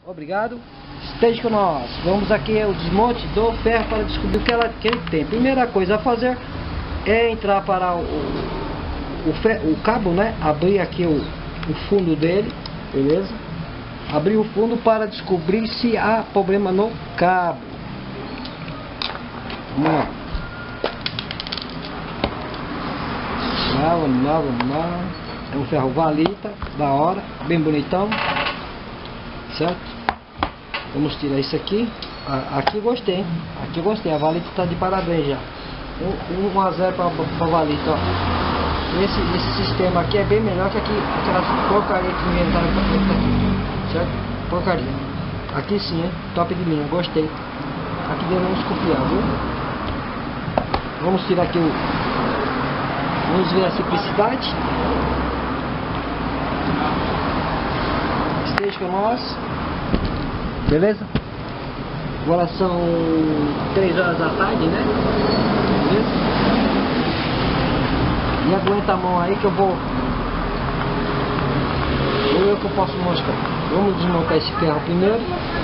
Obrigado. Esteja com nós. Vamos aqui o desmonte do ferro para descobrir o que ele tem. Primeira coisa a fazer é entrar para o cabo, né? Abrir aqui o fundo dele, beleza? Abrir o fundo para descobrir se há problema no cabo. Vamos lá. Vamos lá. É um ferro valita, da hora, bem bonitão, certo? Vamos tirar isso aqui. Aqui gostei, hein? Aqui gostei, a valita está de parabéns já. 1 a 0 para a valita, ó. Esse sistema aqui é bem melhor que aquelas porcaria que inventaram aqui, certo? Porcaria. Aqui sim, hein? Top de linha, gostei. Aqui devemos copiar, viu? Vamos tirar aqui vamos ver a simplicidade. Esteja com nós. Beleza? Agora são 3 horas da tarde, né? Beleza? E aguenta a mão aí que eu vou ver o que eu posso mostrar. Vamos desmontar esse ferro primeiro.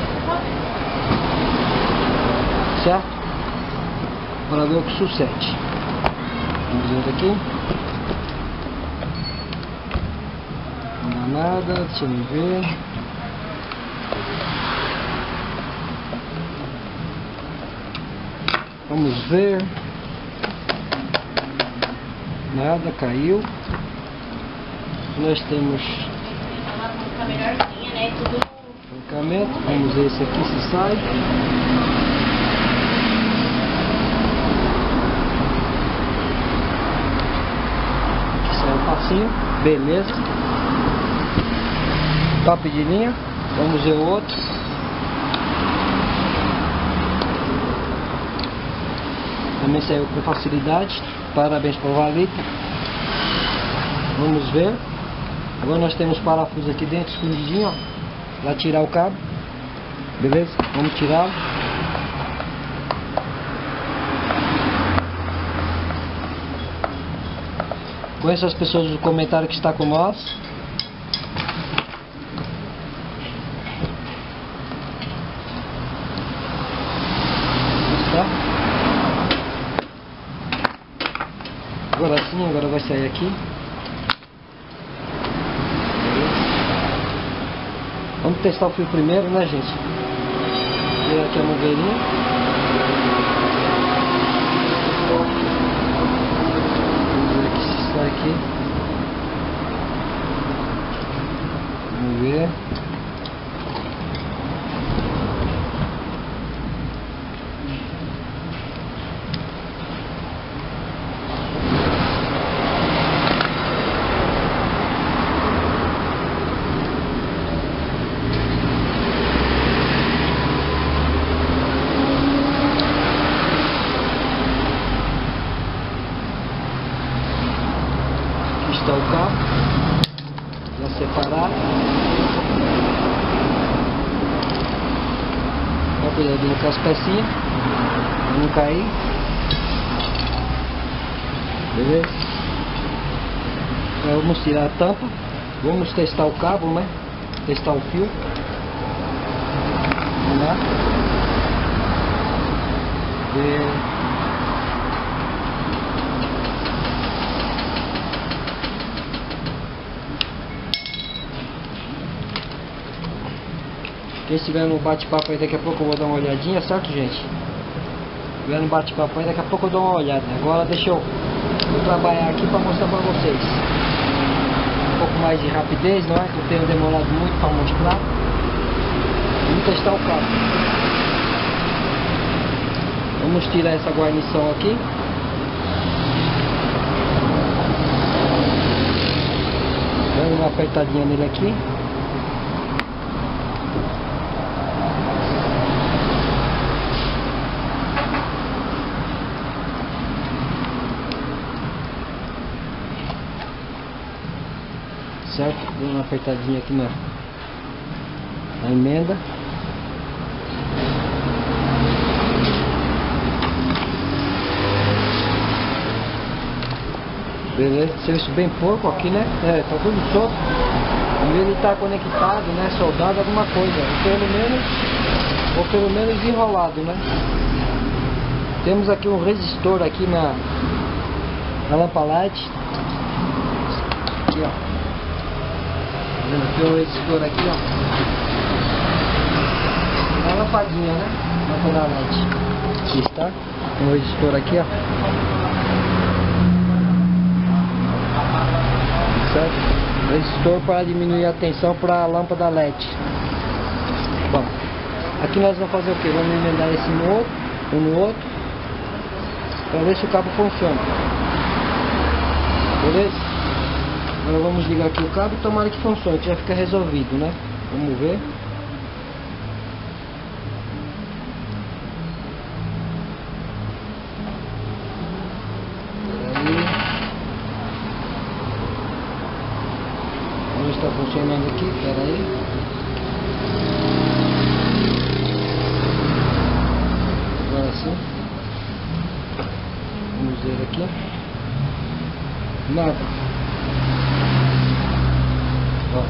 Certo? Para ver o que sucede. Vamos ver aqui. Não dá nada, deixa eu ver. Vamos ver. Nada, caiu. Nós temos trancamento. Vamos ver esse aqui se sai. Aqui sai o passinho. Beleza. Top de linha. Vamos ver o outro. Também saiu com facilidade. Parabéns para o valita. Vamos ver. Agora nós temos parafusos aqui dentro escondidinho, ó, para tirar o cabo. Beleza? Vamos tirá-lo. Conheça as pessoas do comentário que está com nós. Agora sim, agora vai sair aqui. Vamos testar o fio primeiro, né, gente? Tirar aqui a mangueirinha. Vamos ver aqui se sai aqui. Vamos ver. Está o cabo já separado. Dá cuidadinho com as pecinhas para não cair. Beleza? Agora vamos tirar a tampa. Vamos testar o cabo, né? Testar o fio. Vamos lá. Quem estiver no bate-papo aí, daqui a pouco eu vou dar uma olhadinha, certo, gente? Se estiver no bate-papo aí, daqui a pouco eu dou uma olhada. Agora deixa eu trabalhar aqui para mostrar para vocês. Um pouco mais de rapidez, não é? Que eu tenho demorado muito para mostrar. Vamos testar o cabo. Vamos tirar essa guarnição aqui. Dando uma apertadinha nele aqui. Certo? Dando uma apertadinha aqui na emenda. Beleza, serviço bem porco aqui, né? É, tá tudo solto. Em vez de estar conectado, né? Soldado, alguma coisa. Ou pelo menos enrolado, né? Temos aqui um resistor aqui na lâmpada LED. Aqui, ó. Tem um resistor aqui, ó. É uma lampadinha, né? Lâmpada LED. Aqui está. Tem um resistor aqui, ó. Certo? Resistor para diminuir a tensão para a lâmpada LED. Bom, aqui nós vamos fazer o que? Vamos emendar esse no outro, um no outro, para ver se o cabo funciona. Beleza? Agora vamos ligar aqui o cabo e tomara que funcione, que já fica resolvido, né? Vamos ver. Está funcionando aqui, espera aí. Agora sim. Vamos ver aqui. Nada. Ó.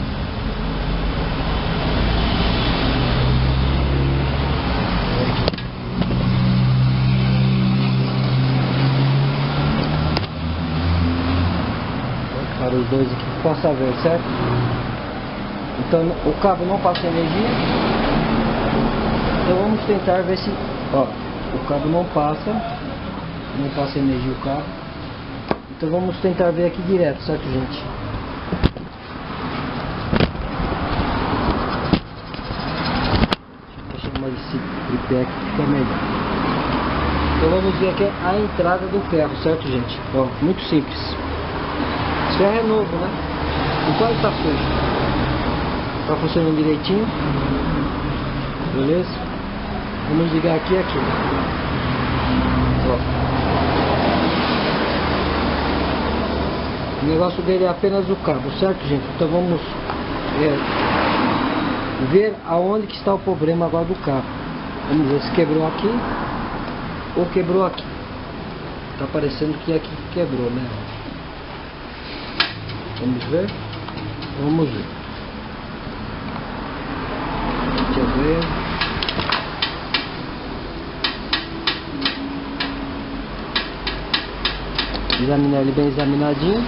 Para os dois aqui que possa ver, certo? Então o cabo não passa energia. Então vamos tentar ver se, ó, o cabo não passa energia o cabo. Então vamos tentar ver aqui direto, certo, gente? Deixa eu chamar esse tripé aqui que fica melhor. Então vamos ver aqui a entrada do ferro, certo, gente? Ó, muito simples. Esse ferro é novo, né? Então ele tá sujo. Tá funcionando direitinho. Beleza? Vamos ligar aqui e aqui. Ó. O negócio dele é apenas o cabo, certo, gente? Então vamos ver aonde que está o problema agora do cabo. Vamos ver se quebrou aqui ou quebrou aqui. Tá parecendo que aqui quebrou, né? Vamos ver? Vamos ver. Deixa eu ver. Examinar ele bem examinadinho.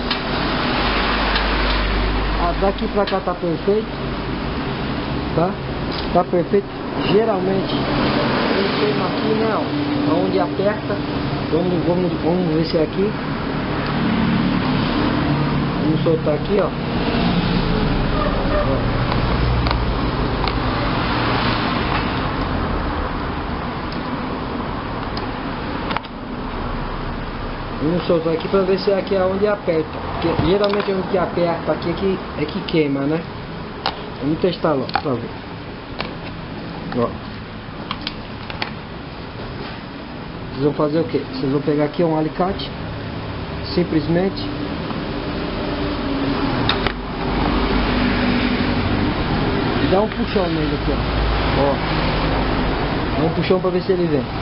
Daqui pra cá tá perfeito. Tá? Tá perfeito. Geralmente ele queima aqui, né? Ó, onde aperta. Vamos ver se é aqui. Vamos soltar aqui, ó. Vamos soltar aqui para ver se é aqui onde aperta. Porque geralmente onde que aperta aqui é que queima, né? Vamos testar lá para ver. Ó. Vocês vão fazer o que? Vocês vão pegar aqui um alicate, simplesmente dá um puxão nele aqui, ó. Dá um puxão para ver se ele vem.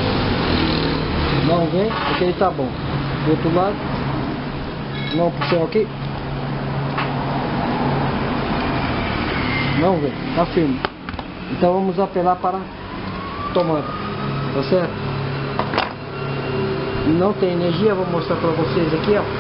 Não vem, porque ele tá bom. Do outro lado, dá um puxão aqui. Não vem, tá firme. Então vamos apelar para a tomada. Tá certo? Não tem energia, vou mostrar para vocês aqui, ó.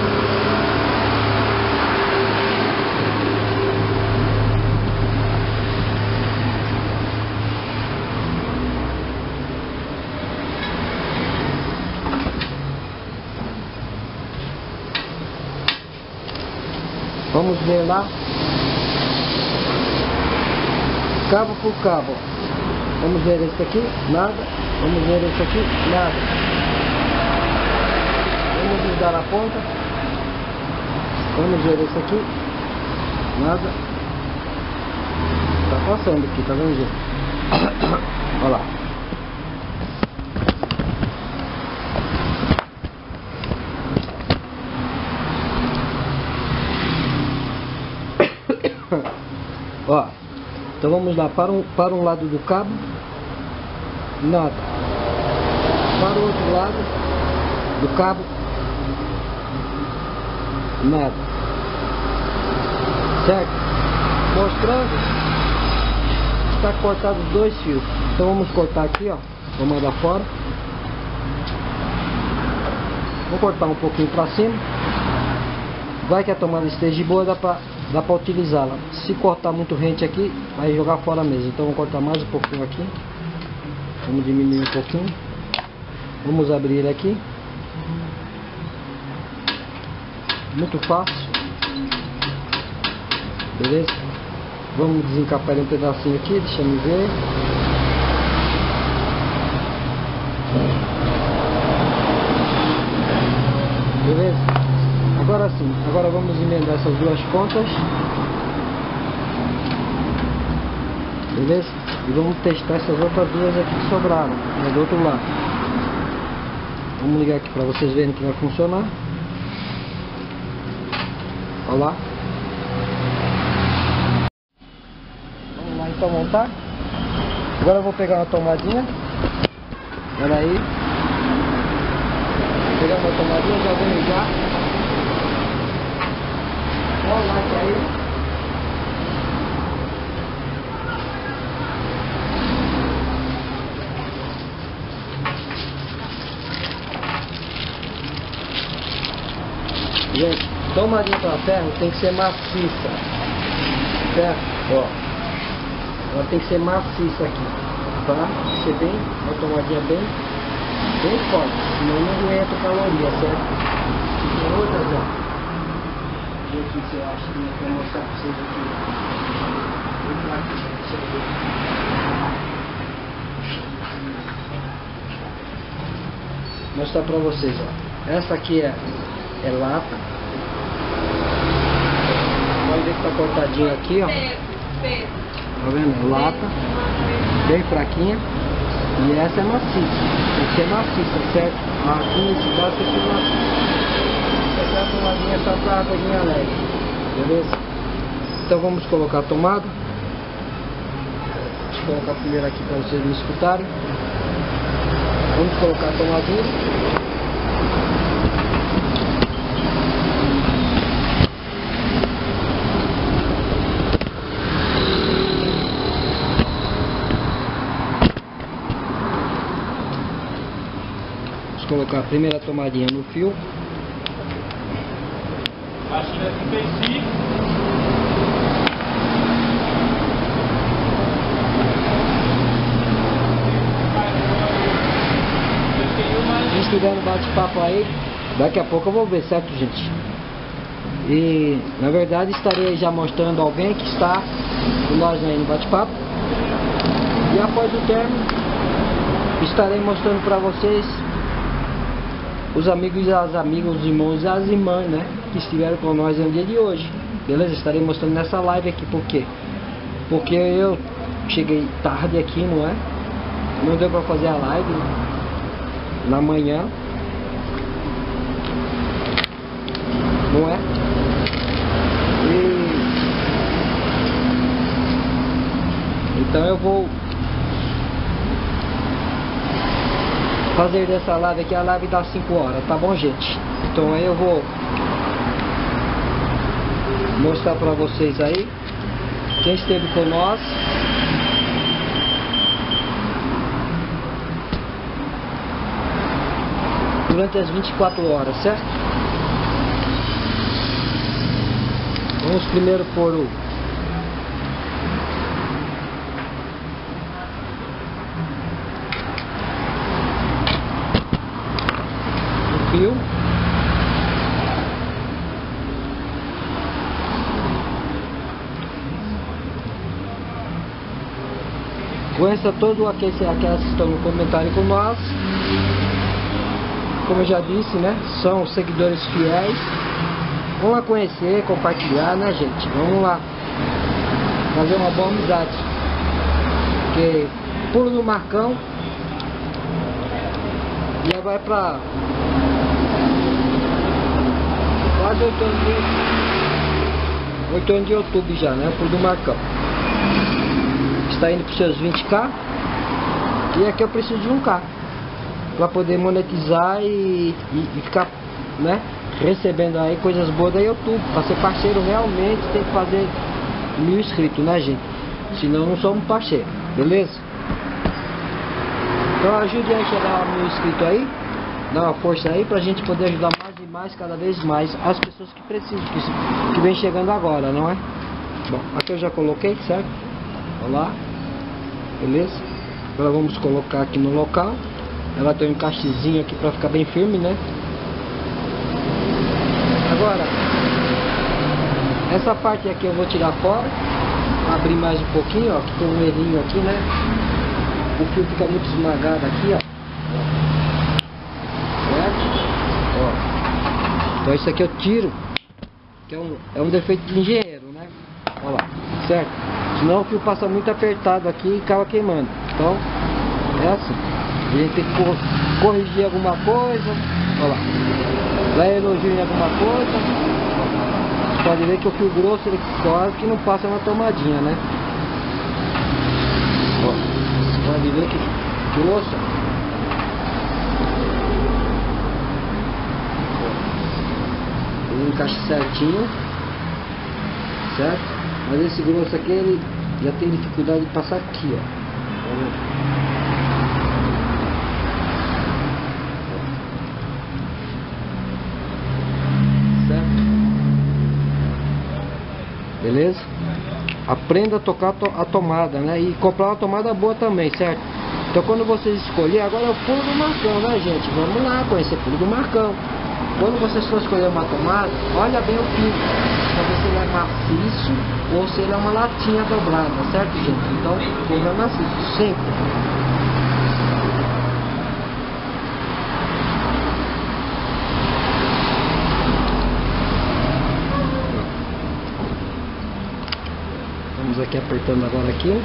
Vamos ver lá, cabo por cabo. Vamos ver esse aqui, nada. Vamos ver esse aqui, nada. Vamos desligar a ponta. Vamos ver esse aqui, nada. Tá passando aqui, tá vendo, gente? Olha lá. Ó, então vamos lá para um lado do cabo, nada. Para o outro lado do cabo, nada, certo? Mostrando, está cortado os dois fios. Então vamos cortar aqui, ó, tomada fora. Vou cortar um pouquinho para cima. Vai que a tomada esteja boa, dá para utilizá-la. Se cortar muito rente aqui, vai jogar fora mesmo. Então vou cortar mais um pouquinho aqui. Vamos diminuir um pouquinho. Vamos abrir ele aqui. Muito fácil. Beleza? Vamos desencapar ele um pedacinho aqui, deixa eu ver. Beleza? Agora sim, agora vamos emendar essas duas pontas. Beleza? E vamos testar essas outras duas aqui que sobraram, né, do outro lado. Vamos ligar aqui para vocês verem que vai funcionar. Olha lá. Vamos lá então montar. Agora eu vou pegar uma tomadinha. Olha aí. Vou pegar uma tomadinha, já vou ligar. Olha o like aí. Gente, tomadinha para ferro tem que ser maciça, certo? Ó, ela tem que ser maciça aqui, tá? Tem que ser bem, uma tomadinha bem forte, senão não aguenta caloria, certo? E tem outras, ó. Deixa eu ver o que você acha que eu vou mostrar para vocês aqui. Deixa eu ver. Vou mostrar para vocês, ó. Essa aqui é lata. Pode ver que tá cortadinho aqui, ó. Tá vendo? Lata. Bem fraquinha. E essa é maciça. Tem que ser maciça, certo? Aqui nesse caso tem que ser maciça. Essa é a tomadinha só pra águazinha leve. Beleza? Então vamos colocar a tomada. Deixa eu colocar primeiro aqui para vocês me escutarem. Vamos colocar a tomadinha. Colocar a primeira tomadinha no fio. Acho que deve ser Se estiver no bate-papo aí, daqui a pouco eu vou ver, certo, gente? E na verdade estarei já mostrando alguém que está com nós aí no bate-papo. E após o término, estarei mostrando para vocês os amigos e as amigas, os irmãos e as irmãs, né, que estiveram com nós no dia de hoje. Beleza? Estarei mostrando nessa live aqui. Por quê? Porque eu cheguei tarde aqui, não é? Não deu para fazer a live na manhã, não é? Então eu vou fazer dessa live aqui a live das 5 horas, tá bom, gente? Então aí eu vou mostrar pra vocês aí quem esteve com nós. Durante as 24 horas, certo? Vamos primeiro pôr o fio. Conheça todos aqueles que estão no comentário com nós. Como eu já disse, né? São seguidores fiéis. Vamos lá conhecer, compartilhar, né, gente? Vamos lá fazer uma boa amizade. Porque pulo no Marcão já vai pra quase 8 anos de YouTube já, né? Pulo do Marcão. Está indo para os seus 20k. E aqui eu preciso de 1k para poder monetizar e ficar, né, recebendo aí coisas boas da YouTube. Para ser parceiro realmente tem que fazer 1000 inscritos, né, gente? Senão não somos parceiros, beleza? Então ajude a chegar a 1000 inscritos aí, dá uma força aí pra gente poder ajudar mais e mais, cada vez mais, as pessoas que precisam, que vem chegando agora, não é? Bom, aqui eu já coloquei, certo? Olha lá, beleza? Agora vamos colocar aqui no local. Ela tem um encaixezinho aqui pra ficar bem firme, né? Agora, essa parte aqui eu vou tirar fora, abrir mais um pouquinho, ó, que tem um errinho aqui, né? O fio fica muito esmagado aqui, ó. Certo? Ó. Então isso aqui eu tiro, que é um defeito de engenheiro, né? Olha lá, certo? Senão o fio passa muito apertado aqui e acaba queimando. Então, é assim. A gente tem que corrigir alguma coisa. Olha lá. Lá elogio em alguma coisa. Você pode ver que o fio grosso ele quase que não passa na tomadinha, né? Ó, você pode ver que grosso. Ele encaixa certinho, certo? Mas esse grosso aqui ele já tem dificuldade de passar aqui, ó. Beleza? Aprenda a tocar a tomada, né? E comprar uma tomada boa também, certo? Então quando vocês escolher, agora é o pulo do Marcão, né, gente? Vamos lá conhecer o pulo do Marcão. Quando vocês for escolher uma tomada, olha bem o fio, pra ver se ele é maciço ou se ele é uma latinha dobrada, certo, gente? Então, como é maciço, sempre. Vamos aqui apertando agora aqui.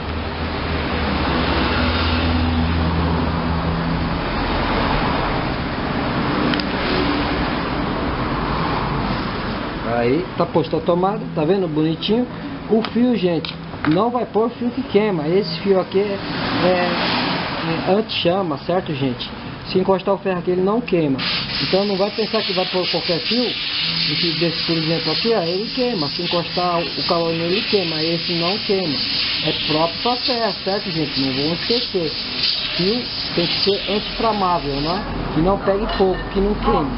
Aí, tá posto a tomada, tá vendo? Bonitinho. O fio, gente, não vai pôr fio que queima. Esse fio aqui é anti-chama, certo, gente? Se encostar o ferro aqui, ele não queima. Então não vai pensar que vai pôr qualquer fio. Esse desse, por exemplo, aqui, ó, ele queima. Se encostar o calor nele, ele queima. Esse não queima. É próprio para ferro, certo, gente? Não vamos esquecer. Fio tem que ser anti-inflamável, né? Que não pegue fogo, que não queime.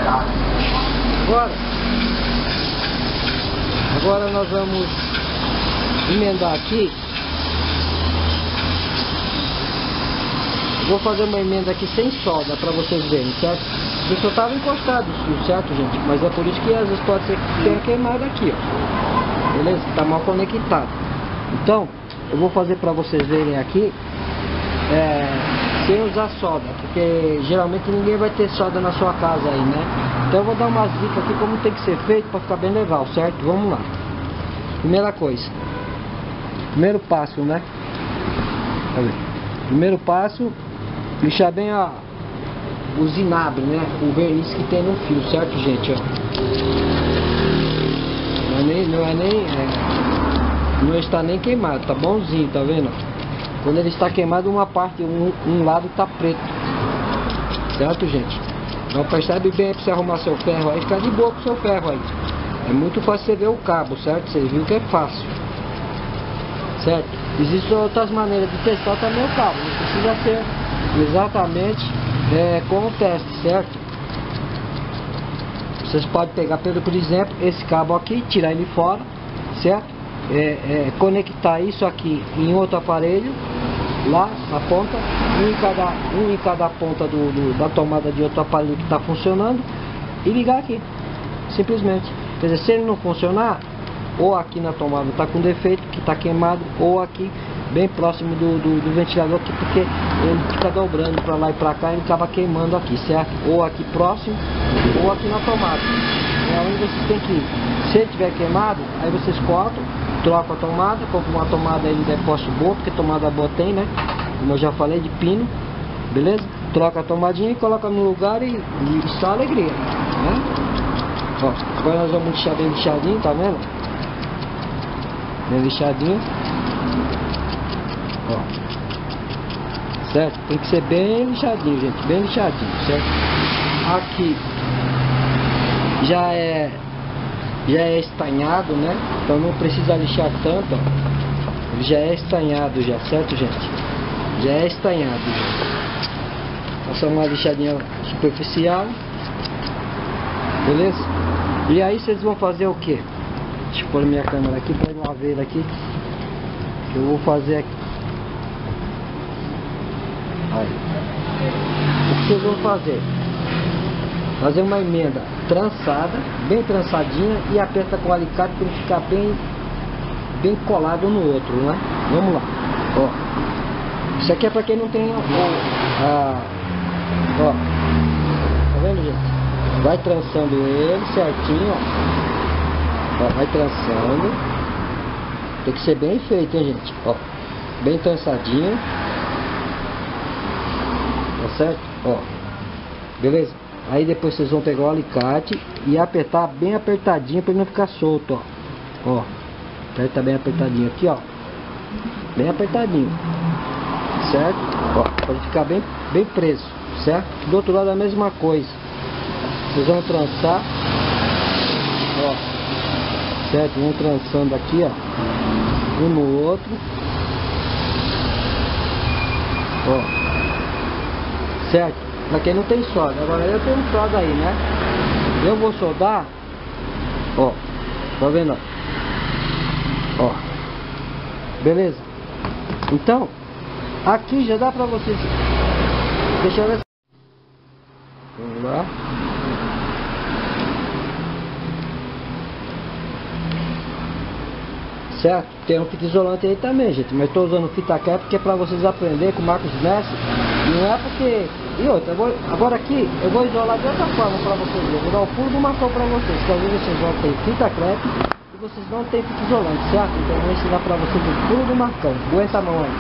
Agora nós vamos emendar aqui. Vou fazer uma emenda aqui sem solda para vocês verem, certo? Eu só estava encostado o fio, certo, gente? Mas é por isso que às vezes pode ser que tenha queimado aqui, ó. Beleza? Está mal conectado. Então, eu vou fazer para vocês verem aqui sem usar solda, porque geralmente ninguém vai ter solda na sua casa aí, né? Então eu vou dar umas dicas aqui como tem que ser feito para ficar bem legal, certo? Vamos lá. Primeira coisa, primeiro passo, né? Primeiro passo, lixar bem o zinabre, né? O verniz que tem no fio, certo, gente? Ó. Não está nem queimado, tá bonzinho, tá vendo? Quando ele está queimado, uma parte, um lado tá preto, certo, gente? Então percebe bem para você arrumar seu ferro aí, ficar de boa com seu ferro aí. É muito fácil você ver o cabo, certo? Você viu que é fácil, certo? Existem outras maneiras de testar também o cabo, não precisa ser exatamente com o teste, certo? Vocês podem pegar, por exemplo, esse cabo aqui, tirar ele fora, certo? Conectar isso aqui em outro aparelho, lá na ponta, um em cada ponta da tomada de outro aparelho que está funcionando, e ligar aqui, simplesmente. Quer dizer, se ele não funcionar, ou aqui na tomada está com defeito, que está queimado, ou aqui bem próximo do ventilador aqui, porque ele fica dobrando para lá e para cá e ele acaba queimando aqui, certo? Ou aqui próximo, ou aqui na tomada. É onde vocês têm que ir. Se ele estiver queimado, aí vocês cortam, trocam a tomada, compram uma tomada aí de depósito boa, porque tomada boa tem, né? Como eu já falei, de pino, beleza? Troca a tomadinha e coloca no lugar e só alegria, né? Ó, agora nós vamos lixar bem lixadinho, tá vendo? Bem lixadinho. Ó. Certo? Tem que ser bem lixadinho, gente. Bem lixadinho, certo? Aqui já é estanhado, né? Então não precisa lixar tanto, ó. Ele já é estanhado já, certo, gente? Já é estanhado já. Passar uma lixadinha superficial, beleza? E aí vocês vão fazer o que? Deixa eu pôr minha câmera aqui para ir lá ver aqui. Que eu vou fazer aqui. Aí. O que vocês vão fazer? Fazer uma emenda trançada, bem trançadinha, e aperta com o alicate para ele ficar bem colado no outro, né? Vamos lá. Ó. Isso aqui é para quem não tem ó, tá vendo, gente? Vai trançando ele certinho, ó. Vai trançando. Tem que ser bem feito, hein, gente? Ó, bem trançadinho. Tá certo? Ó. Beleza? Aí depois vocês vão pegar o alicate e apertar bem apertadinho para ele não ficar solto, ó. Ó. Aperta bem apertadinho aqui, ó. Bem apertadinho. Certo? Ó, pode ficar bem preso, certo? Do outro lado é a mesma coisa. Vocês vão trançar, ó, certo? Vão trançando aqui, ó, um no outro, ó, certo? Pra quem não tem solda, agora eu tenho solda aí, né? Eu vou soldar, ó, tá vendo? Ó, beleza? Então, aqui já dá pra vocês. Deixa eu ver. Vamos lá. Certo? Tem um fita isolante aí também, gente. Mas estou usando fita crepe porque é para vocês aprenderem com o Marcos Messi. Não é porque... E outra, agora aqui eu vou isolar de outra forma para vocês verem. Vou dar o furo do marcão para vocês. Que às vezes vocês vão ter fita crepe e vocês não tem fita isolante, certo? Então eu vou ensinar para vocês o furo do marcão. Aguenta a mão aí.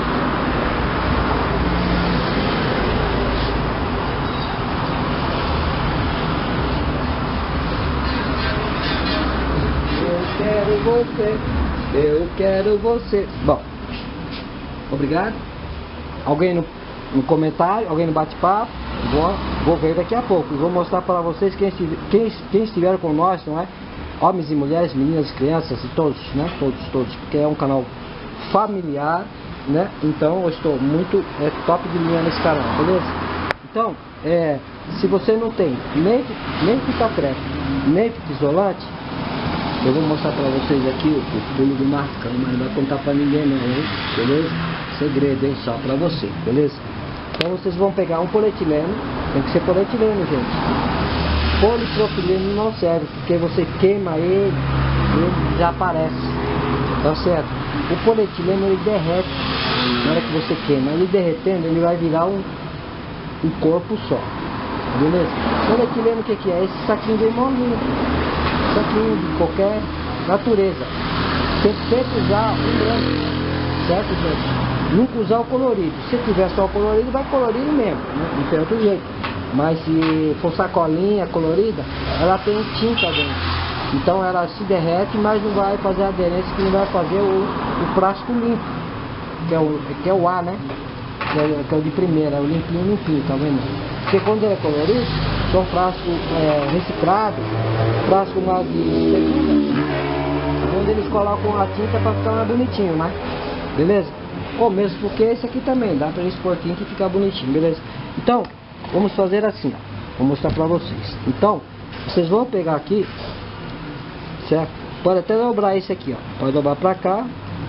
Eu quero você. Bom, obrigado. Alguém no comentário, alguém no bate-papo. Vou ver daqui a pouco. Vou mostrar para vocês quem estiver com nós, não é? Homens e mulheres, meninas, crianças e todos, né? Todos, porque é um canal familiar, né? Então eu estou muito top de linha nesse canal, beleza? Então, se você não tem nem fita crepe, nem fita isolante, eu vou mostrar pra vocês aqui o pulo do marcão, mas não vai contar pra ninguém não, hein? Beleza? Segredo, hein? Só pra você, beleza? Então vocês vão pegar um polietileno, tem que ser polietileno, gente. Polipropileno não serve, porque você queima ele desaparece, tá certo? O polietileno ele derrete na hora que você queima, ele derretendo ele vai virar um corpo só, beleza? Polietileno o que é? Esse saquinho de molinho. Saquinho de qualquer natureza. Tem que sempre usar o branco, certo, gente? Nunca usar o colorido. Se tiver só o colorido, vai colorido mesmo, né? Não tem outro jeito. Mas se for sacolinha colorida, ela tem tinta dentro. Então ela se derrete, mas não vai fazer aderência, que não vai fazer o plástico limpo, que é o A, né? Que é o de primeira, é o limpinho, tá vendo? Porque quando ele é colorido, são frascos reciclados, frasco lá de segunda, onde eles colocam a tinta para ficar mais bonitinho, né? Beleza? Ou mesmo porque esse aqui também dá para eles pôr tinta e ficar bonitinho, beleza? Então, vamos fazer assim, ó. Vou mostrar para vocês. Então, vocês vão pegar aqui, certo? Pode até dobrar esse aqui, ó. Pode dobrar para cá,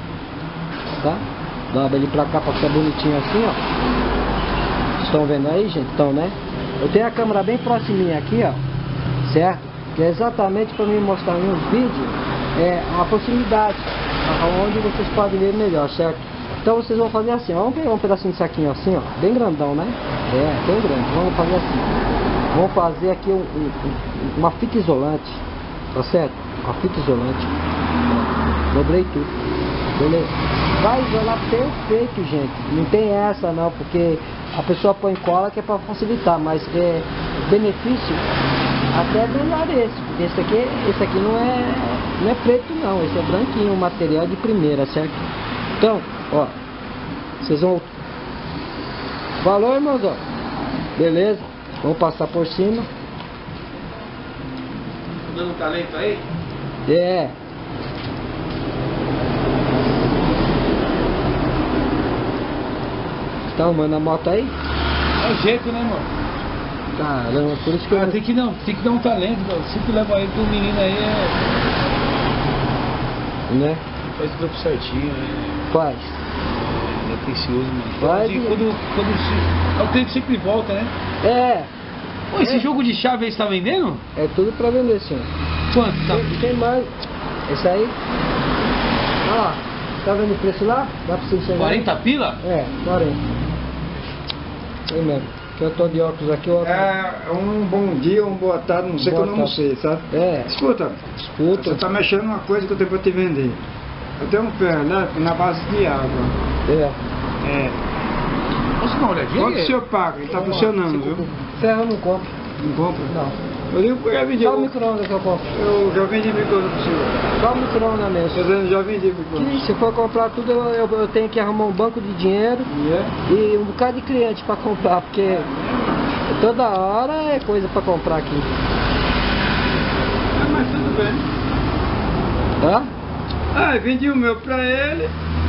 tá? Dobra ele para cá para ficar bonitinho assim, ó. Estão vendo aí, gente? Então, né? Eu tenho a câmera bem proximinha aqui, ó, certo? Que é exatamente para me mostrar nos vídeos a proximidade, onde vocês podem ver melhor, certo? Então vocês vão fazer assim, ó, vamos pegar um pedacinho de saquinho assim, ó, bem grandão, né? Bem grande. Vamos fazer assim. Vamos fazer aqui uma fita isolante, tá certo? Uma fita isolante. Dobrei tudo, beleza? Vai isolar perfeito, gente. Não tem essa não, porque a pessoa põe cola que é para facilitar, mas benefício até melhor esse, porque esse aqui não é preto não, esse é branquinho, material de primeira, certo? Então, ó, vocês vão... Falou, irmãos, ó. Beleza? Vamos passar por cima. dando talento aí? É. Tá arrumando a moto aí? É o jeito, né, mano? Caramba, por isso que eu... Tem que dar um talento, cara. Sempre leva ele pro menino aí, Né? faz o trampo certinho, Faz. é atencioso, mano. Faz. O tempo sempre volta, né? É. Pô, esse jogo de chave aí você tá vendendo? É tudo pra vender, senhor. Quanto? Tá? Tem mais. Esse aí. Ó, tá vendo o preço lá? Dá pra você enxergar? 40 pila? É, 40. Aí mesmo. Que eu tô de óculos aqui, ó. É um bom dia, uma boa tarde, não sei que eu não almocei, sabe? É. Escuta, Escuta. você tá mexendo numa coisa que eu tenho pra te vender. Eu tenho um pé elétrico na base de água. É. É. Posso dar uma olhadinha? Quanto o senhor paga? Ele tá funcionando, viu? Ferro eu não compro. Não compra? Não. Eu digo que eu já vendi. Só o micro-ondas que eu compro. Eu já vendi micro-ondas pro senhor. Só o micro-ondas mesmo. Tô dizendo, já vendi micro-ondas. Se for comprar tudo, eu tenho que arrumar um banco de dinheiro e um bocado de cliente pra comprar, porque toda hora é coisa pra comprar aqui. Mas tudo bem. Tá? Ah, eu vendi o meu pra ele